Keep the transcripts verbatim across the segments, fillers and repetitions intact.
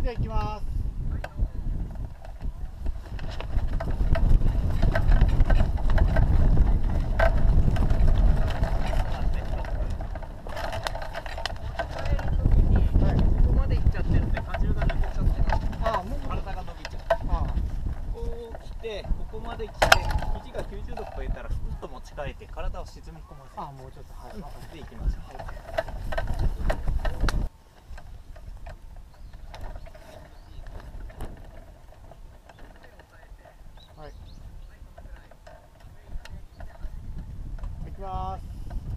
れでは行きます。 ここまで来て、肘がきゅうじゅうど超えたらふっと持ち替えて体を沈み込ませる。 あ、もうちょっと、はい。 でいきましょう。 はい。行きます。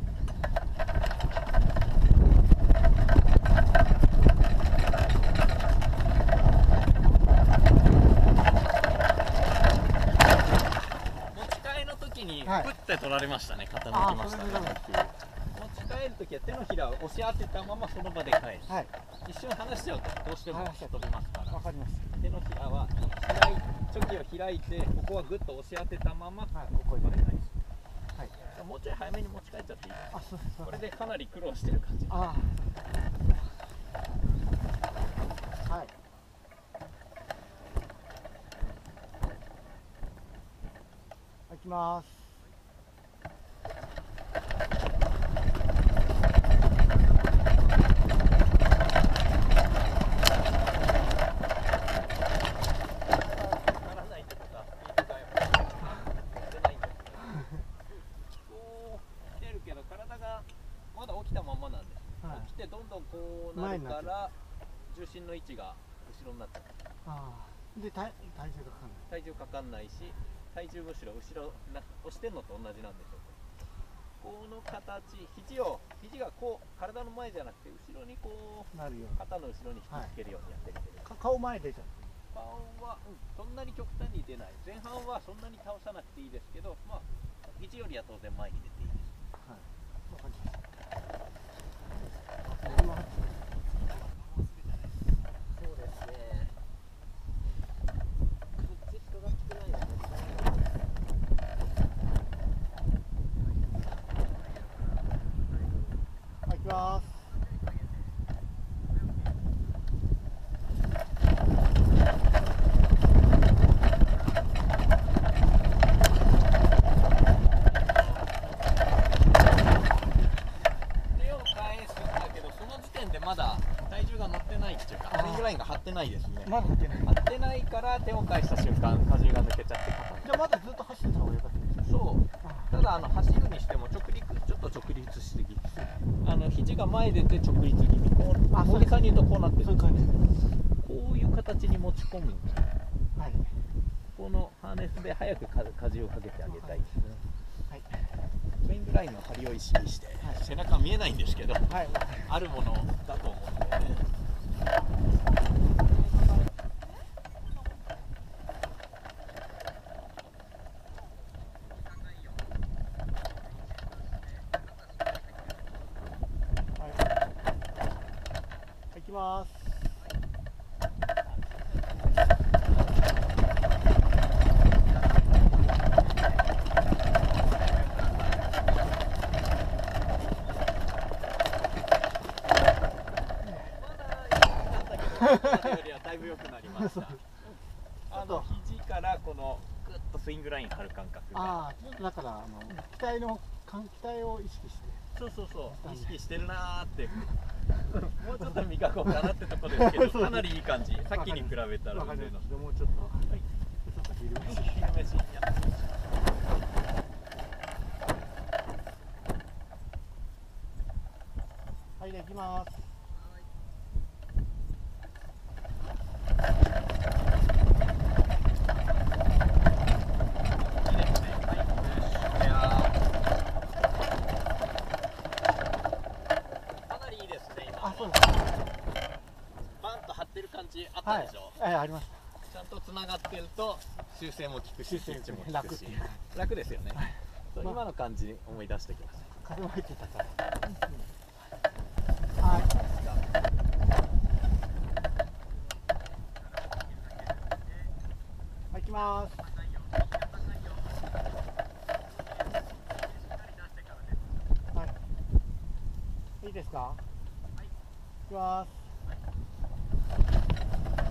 はい、プッて取られましたね、傾きましたね。持ち帰るときは手のひらを押し当てたままその場で返す、はい、一瞬離しちゃうとどうしても飛びますから、わかります。手のひらは開いチョキを開いて、ここはグッと押し当てたまま、はい、ここまで返す、はい、もうちょい早めに持ち帰っちゃっていいですか。あ、そうです。これでかなり苦労してる感じ。あはい、行きます。 どんどんこうなるから重心の位置が後ろになっちゃう。ああ。で体体重がかかんない。体重かかんないし、体重むしろ後ろな押してんのと同じなんでしょう。この形、肘を肘がこう体の前じゃなくて後ろにこうなるように、肩の後ろに引きつけるようにやってみてる。はい、顔前出ちゃう。顔は、うん、そんなに極端に出ない。前半はそんなに倒さなくていいですけど、まあ肘よりは当然前に出ていいです。はい。わかりました。そうですね。こっち人が少ないので。 行きます。 まだ体重が乗ってないっていうか、スイングラインが張ってないですね。 まだ張ってない。 張ってないから手を返した瞬間、荷重が抜けちゃって。 じゃあまだずっと走ってた方が良かったです。そう。 ただあの走るにしても直立、ちょっと直立しすぎ。あの肘が前出て直立気味。こう、大げさに言うとこうなってる。そういう感じ。こういう形に持ち込む。はい。このハーネスで早く荷重をかけてあげたいですね。はい。スイングラインの張りを意識して、はい、背中見えないんですけど、はい、あるものだと思うんで、ね、 はい、行きます。 よりはだいぶ良くなりました。あの肘からこのグッとスイングライン張る感覚が。 ああ、だからあの機体の機体を意識して。 そうそうそう、意識してるなーって。もうちょっと磨こうかなってとこですけど、かなりいい感じ。さっきに比べたら腕の。 もうちょっと、はい、ちょっと昼飯。昼飯やってみましょう。はい、で行きます。 バンと張ってる感じあったでしょ。 はい、ありました。 ちゃんとつながってると修正も効くし、スイッチも効くし、楽ですよね。今の感じ思い出してきました。 風も入ってたから。はい。行きます。はい。いいですか。はい。行きます。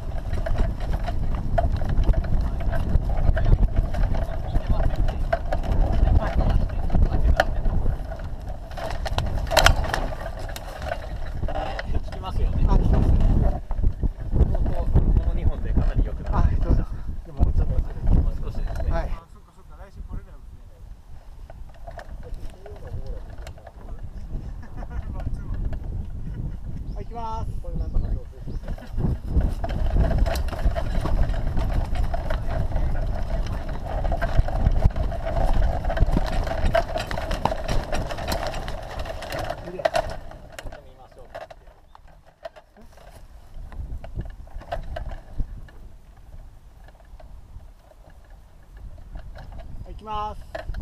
行きます。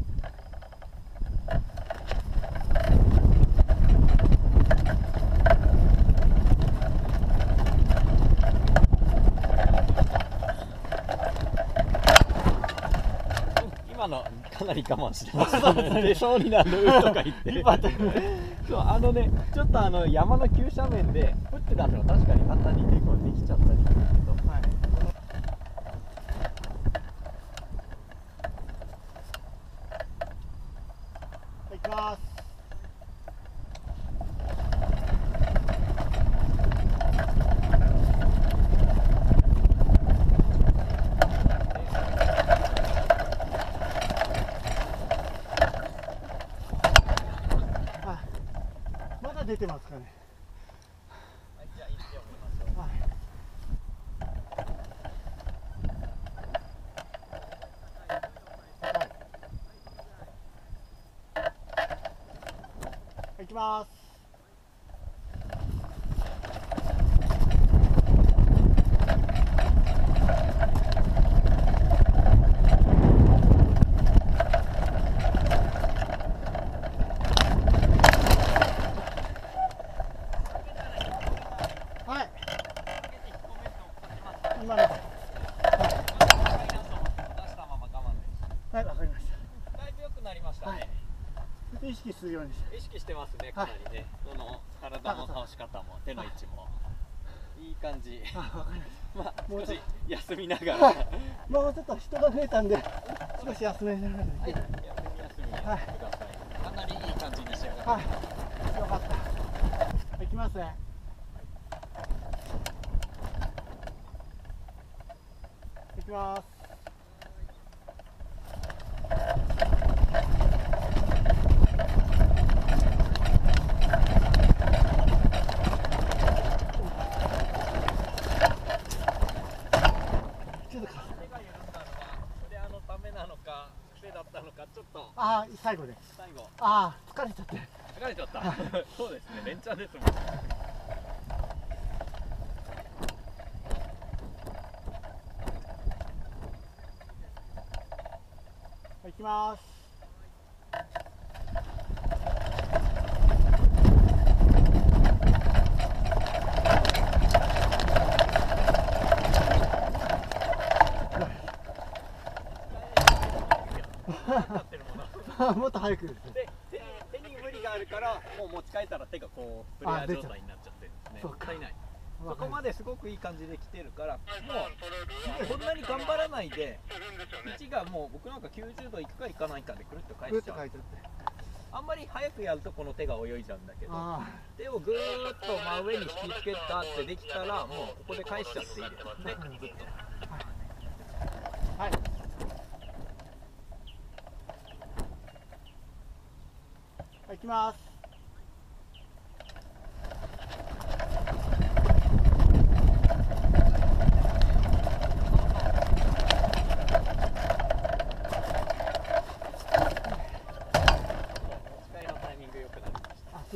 今のかなり我慢してましたね。出そうになるとか言ってそう、あのね、ちょっとあの山の急斜面で降ってたのは確かに簡単に抵抗できちゃったりするけど、はい、 行きます。まだ出てますかね。 はい、じゃあ行ってみましょう。はい、 行きます。はい。今の。はい、わかりました。 だいぶ良くなりましたね。はい、 意識するようにして。 意識してますね、かなりね。どの体の倒し方も手の位置もいい感じ。まあ少し休みながら。 はい、もうちょっと人が増えたんで少し休めながら。はい、 休み休みやってください。かなりいい感じに仕上がって。 はい、よかった。行きますね。行きます。 ちょっとああ、最後で最後ああ、疲れちゃって疲れちゃったそうですね、連チャンですもん。 行きます。もっと早くですね。 で、手に無理があるからもう持ち替えたら手がこうフレア状態になっちゃってるんですね。もったいない。そこまですごくいい感じで来てるから、もうこんなに頑張らないで位置がもう僕なんかきゅうじゅうどいくかいかないかでくるっと返しちゃう。あんまり早くやるとこの手が泳いじゃうんだけど、手をぐーっと真上に引きつけたってできたらもうここで返しちゃっていいですね。ずっと。 はい。行きます。 持ち替えのタイミング良くなりました。あ、そう。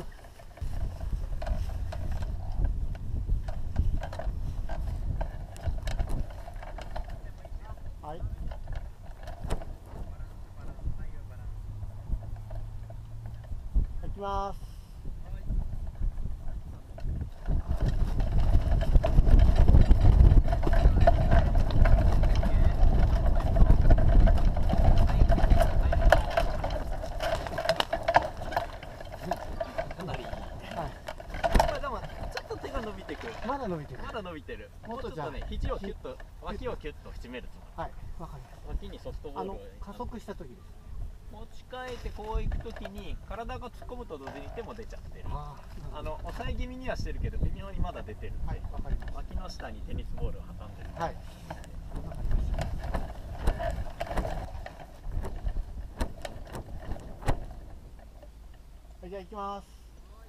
はい。行きます。まだ伸びてる。 まだ伸びてる。もうちょっとね、肘をキュッと、脇をキュッと締めるつもり。 はい、わかります。 脇にソフトボールを加速した時です。 持ち替えてこう行く時に体が突っ込むと同時に手も出ちゃってる。ああの抑え気味にはしてるけど微妙にまだ出てるんで、はい、わかります。脇の下にテニスボールを挟んでる。はい、わかりました。 はい、じゃあ行きます。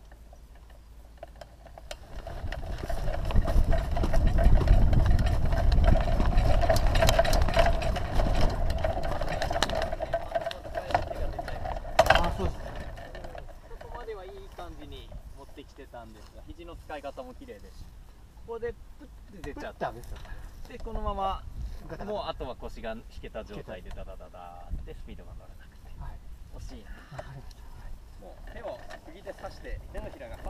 んですが、肘の使い方も綺麗ですし、ここでプッて出ちゃって、でこのままもうあとは腰が引けた状態でダダダダってスピードが乗らなくて、はい、惜しいな。もう手を釘で刺して手のひらが